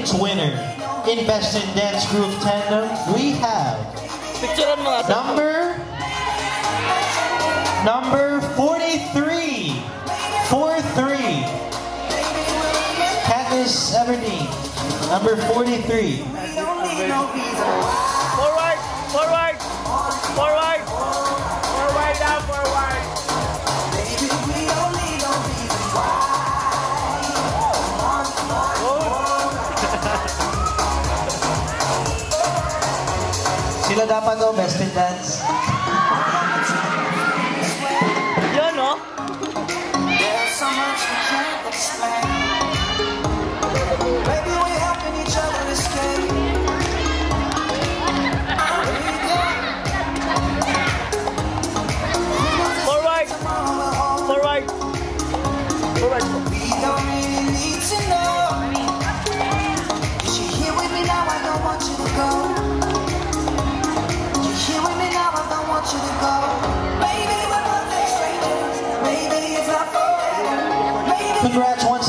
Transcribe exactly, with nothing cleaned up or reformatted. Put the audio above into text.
tonight's winner in Best in Dance Group Tandem, we have number number forty-three, forty-three, Katniss Everdeen, number forty-three. Forward, forward, forward, forward down, forward. Sila dapat o Best in Dance. Yun, no? There's so much we can't explain. Maybe we're helping each other escape. Forward, forward, forward. We don't really need to know. Cause you're here with me now, I don't want you to go. You're here with me now, I don't want you to go. Maybe we're perfect strangers. Maybe it's not forever. Maybe Congrats once